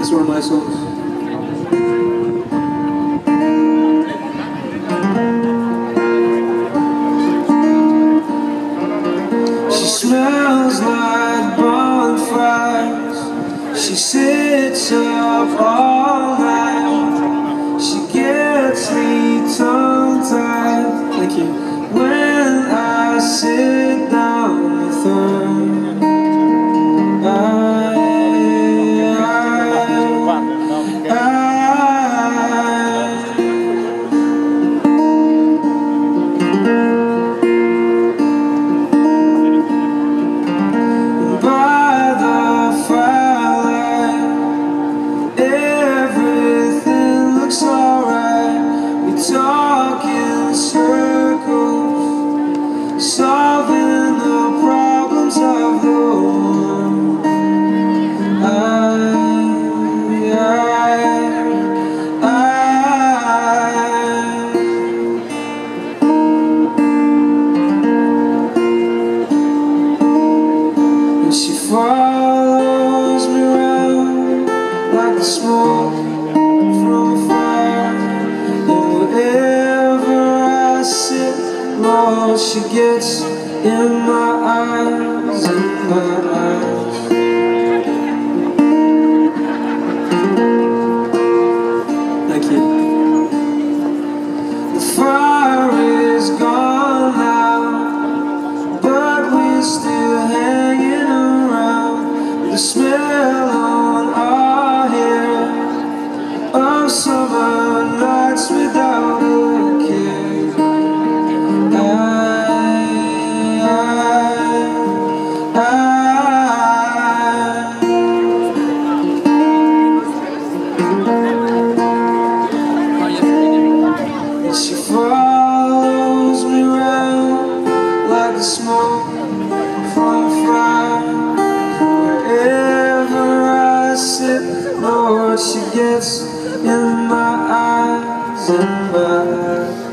It's one of my songs. She smells like bonfires. She sits up all night. She gets me tongue-tied. Thank you. When I sit down with her, talk in circles, solving the problems of the world. And she follows me around like the smoke from a fire. Wherever I sit, Lord, she gets in my eyes, in my eyes. Thank you. The fire is gone now, but we're still hanging around. The smell on our hair of summer nights without a care. And she follows me around like the smoke from a fire. Wherever I sit, Lord, she gets in my eyes, in my eyes.